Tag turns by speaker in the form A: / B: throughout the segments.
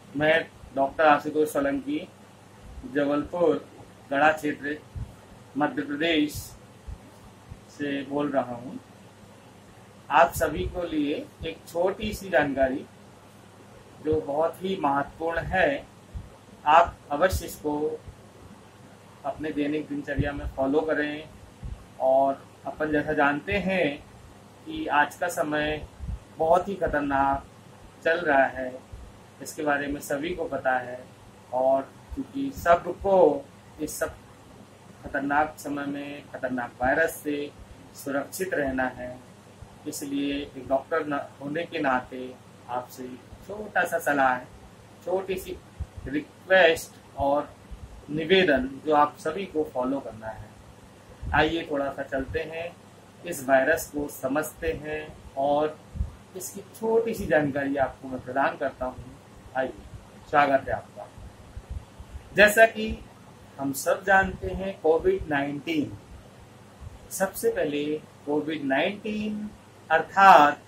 A: मैं डॉक्टर आशुतोष सोलंकी, जबलपुर गढ़ा क्षेत्र, मध्य प्रदेश से बोल रहा हूँ। आप सभी को लिए एक छोटी सी जानकारी जो बहुत ही महत्वपूर्ण है। आप अवश्य इसको अपने दैनिक दिनचर्या में फॉलो करें। और अपन जैसा जानते हैं कि आज का समय बहुत ही खतरनाक चल रहा है, इसके बारे में सभी को पता है। और क्योंकि सबको इस सब खतरनाक समय में खतरनाक वायरस से सुरक्षित रहना है, इसलिए एक डॉक्टर होने के नाते आपसे छोटा सा सलाह है, छोटी सी रिक्वेस्ट और निवेदन जो आप सभी को फॉलो करना है। आइए थोड़ा सा चलते हैं, इस वायरस को समझते हैं और इसकी छोटी सी जानकारी आपको मैं प्रदान करता हूँ। आइए, स्वागत है आपका। जैसा कि हम सब जानते हैं, कोविड-19, सबसे पहले कोविड-19 अर्थात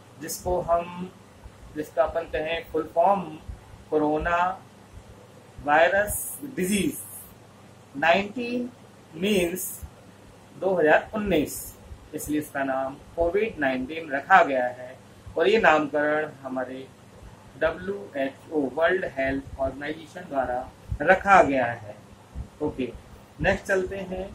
A: जिसका अपन कहें full form corona virus disease 19 means 2019, इसलिए इसका नाम कोविड-19 रखा गया है। और ये नामकरण हमारे WHO वर्ल्ड हेल्थ ऑर्गेनाइजेशन द्वारा रखा गया है। ओके, नेक्स्ट चलते हैं।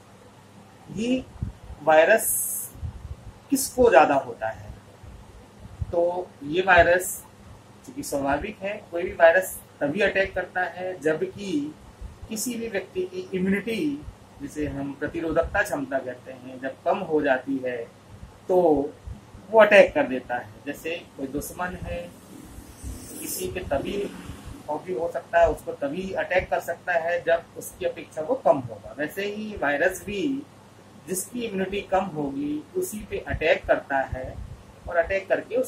A: ये वायरस किसको ज्यादा होता है? तो ये वायरस चूंकि स्वाभाविक है, कोई भी वायरस तभी अटैक करता है जबकि किसी भी व्यक्ति की इम्यूनिटी, जिसे हम प्रतिरोधकता क्षमता कहते हैं, जब कम हो जाती है तो वो अटैक कर देता है। जैसे कोई दुश्मन है, किसी पे तभी भी हो सकता है, उसको तभी अटैक कर सकता है जब उसकी अपेक्षा वो कम होगा। वैसे ही वायरस भी जिसकी इम्यूनिटी कम होगी उसी पे अटैक करता है और अटैक करके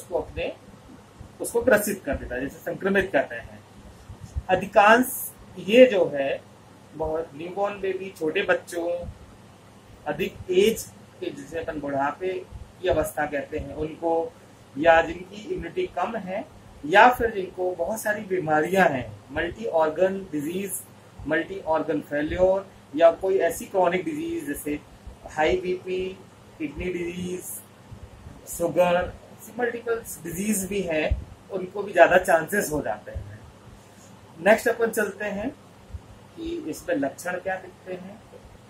A: उसको ग्रसित कर देता है, जैसे संक्रमित करते हैं। अधिकांश ये जो है बहुत न्यूबॉर्न बेबी, छोटे बच्चों, अधिक एज के जिसे अपन बुढ़ापे की अवस्था कहते हैं उनको, या जिनकी इम्यूनिटी कम है, या फिर जिनको बहुत सारी बीमारियां हैं, multi organ disease, multi organ failure, या कोई ऐसी क्रॉनिक डिजीज जैसे high BP, kidney disease, sugar, multiple disease भी है, उनको भी ज्यादा चांसेस हो जाते हैं। नेक्स्ट अपन चलते हैं कि इस पे लक्षण क्या दिखते हैं।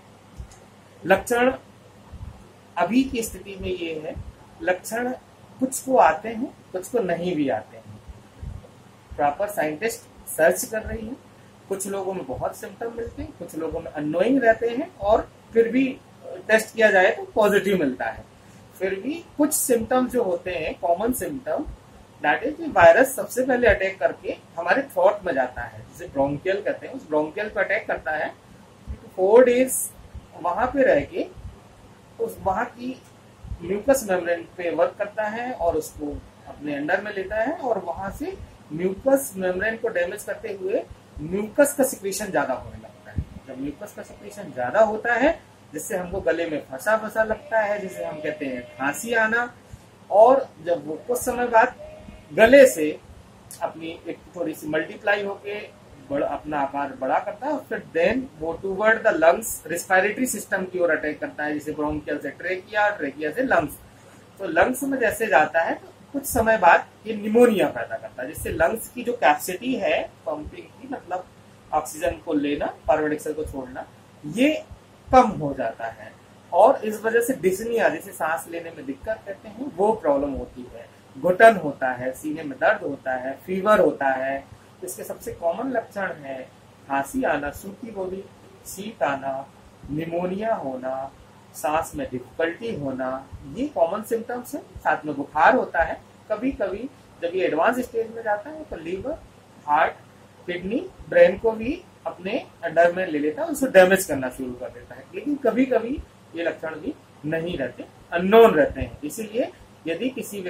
A: लक्षण अभी की स्थिति में ये है, लक्षण कुछ को आते हैं, कुछ को नहीं भी आते हैं। प्रॉपर साइंटिस्ट सर्च कर रही है, कुछ लोगों में बहुत सिम्टम मिलते हैं, कुछ लोगों में अननोइंग रहते हैं और फिर भी टेस्ट किया जाए तो पॉजिटिव मिलता है। फिर भी कुछ सिम्टम जो होते हैं, common symptom, that is virus सबसे पहले अटैक करके हमारे थ्रोट में जाता है, जिसे ब्रोंकियल कहते हैं, उस ब्रोंकियल पे अटैक करता है। 4 डेज वहां पे रह के वहां की म्यूकस मेम्ब्रेन पे वर्क करता है और उसको अपने अंडर में लेता है, और वहां से म्यूकस मेम्ब्रेन को डैमेज करते हुए म्यूकस का सिक्रीशन ज्यादा होने लगता है। जब म्यूकस का सिक्रीशन ज्यादा होता है, जिससे हमको गले में फंसा फंसा लगता है, जिसे हम कहते हैं खांसी आना, और जब वो कुछ समय बाद गले से अपनी एक थोड़ी सी मल्टीप्लाई होके अपना आकार बड़ा करता है, और फिर देन वो toward the lungs, respiratory system की ओर अटैक करता है, जैसे ब्रोंकियल से ट्रेकिया, ट्रेकिया से लंग्स। तो लंग्स में जैसे जाता है तो कुछ समय बाद ये निमोनिया पैदा करता है, जिससे लंग्स की जो कैपेसिटी है पंपिंग की, मतलब ऑक्सीजन को लेना, कार्बन डाइऑक्साइड को छोड़ना, ये कम हो जाता है। और इस वजह से डिस्निया, जिसे सांस लेने में दिक्कत कहते हैं, वो प्रॉब्लम होती है। घुटन होता है, सीने में दर्द होता है, फीवर होता है। इसके सबसे कॉमन लक्षण है खांसी आना, सूखी बॉडी, शीत आना, निमोनिया होना, सांस में डिफिकल्टी होना, ये कॉमन सिम्टम्स है। साथ में बुखार होता है। कभी कभी जब ये एडवांस स्टेज में जाता है तो लीवर, हार्ट, किडनी, ब्रेन को भी अपने अंडर में ले लेता है, उसको डैमेज करना शुरू कर देता है। लेकिन कभी कभी ये लक्षण भी नहीं रहते, अननोन रहते हैं। इसीलिए यदि किसी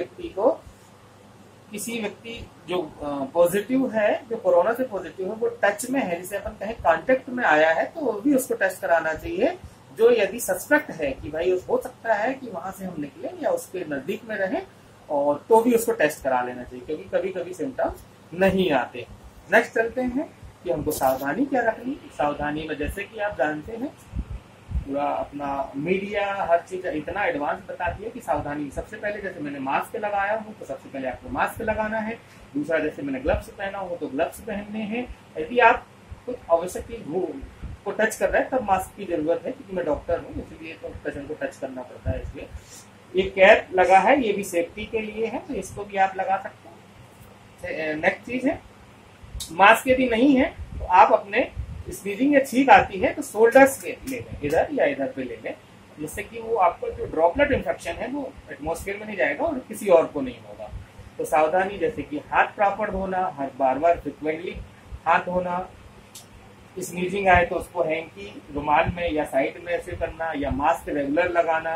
A: व्यक्ति जो पॉजिटिव है, जो कोरोना से पॉजिटिव है, वो टच में है, जिसे अपन कहें कांटेक्ट में आया है, तो वो भी उसको टेस्ट कराना चाहिए। जो यदि सस्पेक्ट है कि भाई हो सकता है कि वहां से हम निकले या उसके नजदीक में रहे, और तो भी उसको टेस्ट करा लेना चाहिए, क्योंकि कभी कभी सिम्टम्स नहीं आते। नेक्स्ट चलते हैं कि हमको सावधानी क्या रखनी। सावधानी में जैसे कि आप जानते हैं पूरा अपना मीडिया हर चीज इतना एडवांस बताती है कि सावधानी सबसे पहले, जैसे मैंने मास्क लगाया हूँ तो सबसे पहले आपको मास्क लगाना है। दूसरा, जैसे मैंने ग्लव्स पहना हो तो ग्लव्स पहनने हैं। यदि आप कुछ आवश्यक को टच कर रहे हैं तब मास्क की जरूरत है, क्योंकि मैं डॉक्टर हूँ इसलिए तो पेशेंट को टच करना पड़ता है। इसलिए ये कैप लगा है, ये भी सेफ्टी के लिए है, तो इसको भी आप लगा सकते हैं। नेक्स्ट चीज है, मास्क यदि नहीं है तो आप अपने स्नीजिंग या छींक आती है तो शोल्डर्स पे ले लें, इधर या इधर पे ले लें, जिससे कि वो आपको जो ड्रॉपलेट इन्फेक्शन है वो एटमॉस्फेयर में नहीं जाएगा और किसी और को नहीं होगा। तो सावधानी जैसे कि हाथ प्रॉपर धोना, हर बार फ्रिक्वेंटली हाथ धोना, स्नीजिंग आए तो उसको हैंकी रुमाल में या साइड में ऐसे करना, या मास्क रेगुलर लगाना।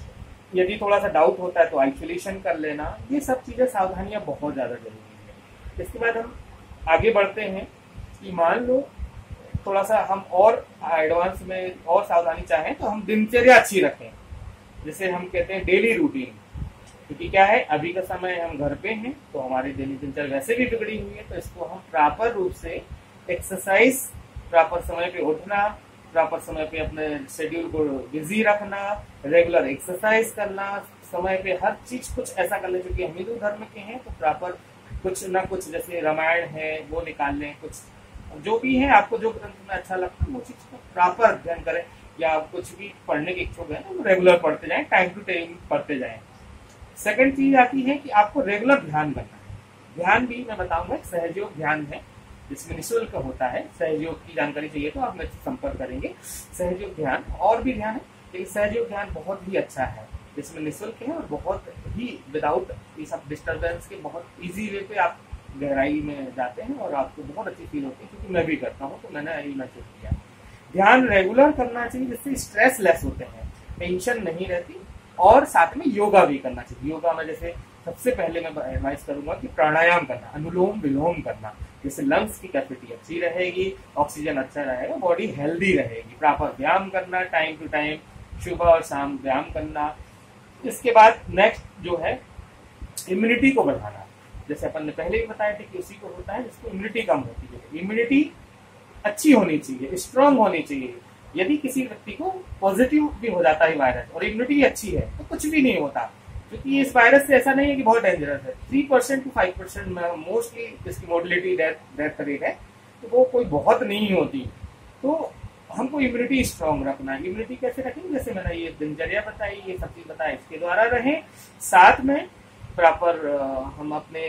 A: यदि थोड़ा सा डाउट होता है तो आइसोलेशन कर लेना। ये सब चीजें सावधानियां बहुत ज्यादा जरूरी है। इसके बाद हम आगे बढ़ते हैं कि मान लो थोड़ा सा हम और एडवांस में और सावधानी चाहें तो हम दिनचर्या अच्छी रखें, जैसे हम कहते हैं डेली रूटीन। क्योंकि क्या है, अभी का समय हम घर पे हैं तो हमारी डेली दिनचर्या वैसे भी बिगड़ी हुई है, तो इसको हम प्रॉपर रूप से एक्सरसाइज, प्रॉपर समय पे उठना, प्रॉपर समय पे अपने शेड्यूल को बिजी रखना, रेगुलर एक्सरसाइज करना, समय पे हर चीज कुछ ऐसा कर लें। क्योंकि हम हिंदू धर्म के हैं तो प्रॉपर कुछ ना कुछ, जैसे रामायण है वो निकाल लें, कुछ जो भी है आपको जो ग्रंथ में अच्छा लगता है वो चीज को प्रॉपर अध्ययन करें, या आप कुछ भी पढ़ने के इच्छुक है तो रेगुलर पढ़ते जाएं, टाइम टू टाइम पढ़ते जाएं। सेकंड चीज आती है कि आपको रेगुलर ध्यान करना है। ध्यान भी मैं बताऊंगा, एक सहयोग ध्यान है जिसमें निःशुल्क होता है। सहयोग की जानकारी चाहिए तो आप मेरे से संपर्क करेंगे। सहयोग ध्यान और भी ध्यान है, लेकिन सहयोग ध्यान बहुत ही अच्छा है, जिसमें निःशुल्क है और बहुत ही विदाउट ये सब डिस्टर्बेंस के बहुत इजी वे पे आप गहराई में जाते हैं और आपको बहुत अच्छी फील होती है। क्योंकि मैं भी करता हूँ तो मैंने यही महसूस किया। ध्यान रेगुलर करना चाहिए, जिससे स्ट्रेस लेस होते हैं, टेंशन नहीं रहती। और साथ में योगा भी करना चाहिए। योगा में जैसे सबसे पहले मैं एडवाइस करूंगा कि प्राणायाम करना, अनुलोम विलोम करना, जिससे लंग्स की कैपेसिटी अच्छी रहेगी, ऑक्सीजन अच्छा रहेगा, बॉडी हेल्दी रहेगी। प्रॉपर व्यायाम करना, टाइम टू टाइम सुबह और शाम व्यायाम करना। इसके बाद नेक्स्ट जो है इम्यूनिटी को बढ़ाना। जैसे अपन ने पहले भी बताया था कि उसी को होता है जिसको इम्यूनिटी कम होती है। इम्यूनिटी अच्छी होनी चाहिए, स्ट्रांग होनी चाहिए। यदि किसी व्यक्ति को पॉजिटिव भी हो जाता है वायरस और इम्यूनिटी अच्छी है तो कुछ भी नहीं होता, क्योंकि इस वायरस से ऐसा नहीं है कि बहुत डेंजरस है। 3% to 5% मोस्टली इसकी मोर्टिलिटी डेथ रेट है, तो वो कोई बहुत नहीं होती। तो हमको इम्यूनिटी स्ट्रांग रखना है। इम्यूनिटी कैसे रखेंगे, जैसे मैंने ये दिनचर्या बताई, ये सब चीज बताया, इसके द्वारा रहें। साथ में प्रॉपर हम अपने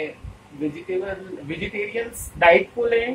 A: वेजिटेरियन डाइट को लें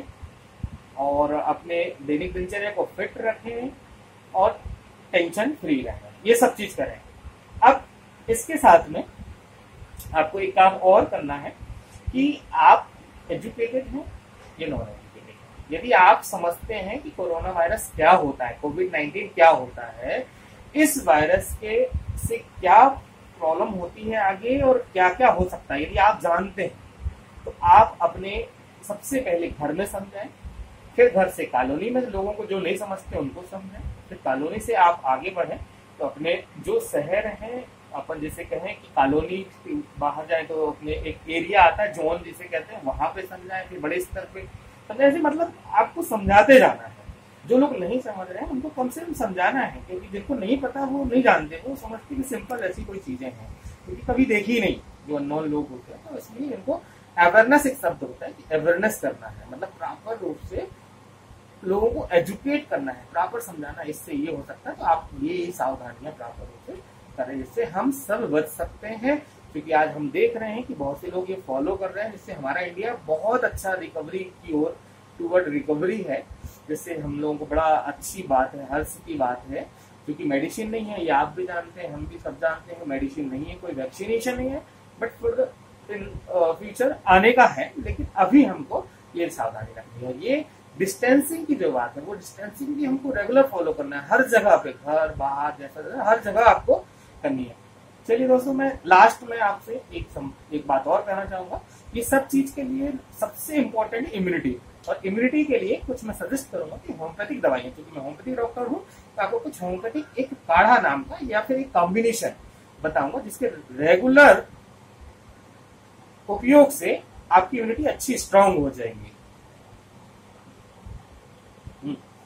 A: और अपने दैनिक दिनचर्या को फिट रखें और टेंशन फ्री रहें। ये सब चीज करें। अब इसके साथ में आपको एक काम और करना है कि आप एजुकेटेड हैं या नॉन एजुकेटेड हैं। यदि आप समझते हैं कि कोरोना वायरस क्या होता है, कोविड-19 क्या होता है, इस वायरस के से क्या प्रॉब्लम होती है आगे और क्या क्या हो सकता है, यदि आप जानते हैं तो आप अपने सबसे पहले घर में समझाएं, फिर घर से कॉलोनी में लोगों को जो नहीं समझते उनको समझाएं, फिर कॉलोनी से आप आगे बढ़ें तो अपने जो शहर हैं, अपन जैसे कहें कि कॉलोनी बाहर जाए तो अपने एक एरिया आता है जोन जिसे कहते हैं, वहां पे समझाएं, फिर बड़े स्तर पे समझाएं। ऐसे मतलब आपको समझाते जाना है। जो लोग नहीं समझ रहे हैं उनको कम से कम समझाना है, क्योंकि जिनको नहीं पता वो नहीं जानते, वो समझते कि सिंपल ऐसी कोई चीजें हैं, क्योंकि कभी देखी नहीं जो अननोन लोग होते हैं। तो इसलिए इनको अवेयरनेस एक शब्द होता है कि अवेयरनेस करना है, मतलब प्रॉपर रूप से लोगों को एजुकेट करना है, प्रॉपर समझाना। इससे ये हो सकता है। तो आप ये सावधानियां प्रॉपर रूप से करें, जिससे हम सब बच सकते हैं। क्योंकि आज हम देख रहे हैं कि बहुत से लोग ये फॉलो कर रहे हैं, जिससे हमारा इंडिया बहुत अच्छा रिकवरी की ओर टूवर्ड रिकवरी है, जिससे हम लोगों को बड़ा अच्छी बात है, हर्ष की बात है। क्योंकि मेडिसिन नहीं है, ये आप भी जानते हैं, हम भी सब जानते हैं, मेडिसिन नहीं है, कोई वैक्सीनेशन नहीं है, बट फॉर इन फ्यूचर आने का है। लेकिन अभी हमको ये सावधानी रखनी है। ये डिस्टेंसिंग की जो बात है, वो डिस्टेंसिंग भी हमको रेगुलर फॉलो करना है, हर जगह पे, घर बाहर जैसा हर जगह आपको करनी है। चलिए दोस्तों, मैं लास्ट में आपसे एक बात और कहना चाहूंगा। ये सब चीज के लिए सबसे इम्पोर्टेंट इम्यूनिटी, और इम्यूनिटी के लिए कुछ मैं सजेस्ट करूंगा कि होम्योपैथिक दवाइयां, क्योंकि मैं होम्योपैथिक डॉक्टर हूँ, तो आपको कुछ होम्योपैथिक एक काढ़ा नाम का या फिर एक कॉम्बिनेशन बताऊंगा, जिसके रेगुलर उपयोग से आपकी इम्यूनिटी अच्छी स्ट्रांग हो जाएगी। हम्म।